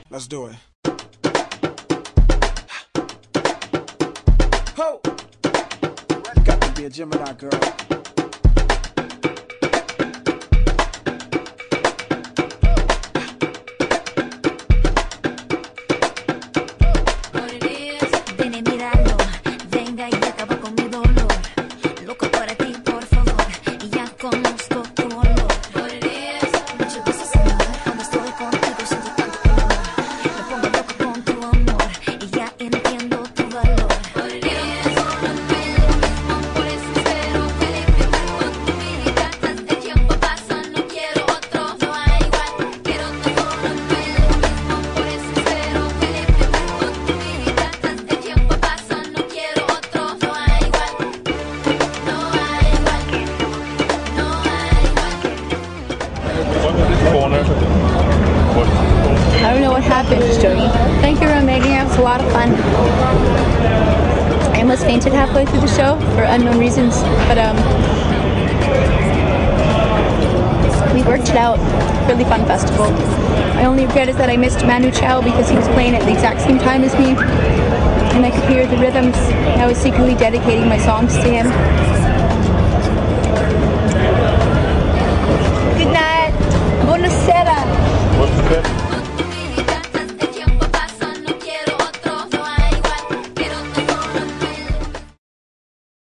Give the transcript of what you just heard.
Let's do it. Ho! You got to be a Gemini girl. I don't know what happened, Jody. Thank you for making it. It was a lot of fun. I almost fainted halfway through the show for unknown reasons, but we worked it out. Really fun festival. My only regret is that I missed Manu Chao because he was playing at the exact same time as me, and I could hear the rhythms. I was secretly dedicating my songs to him.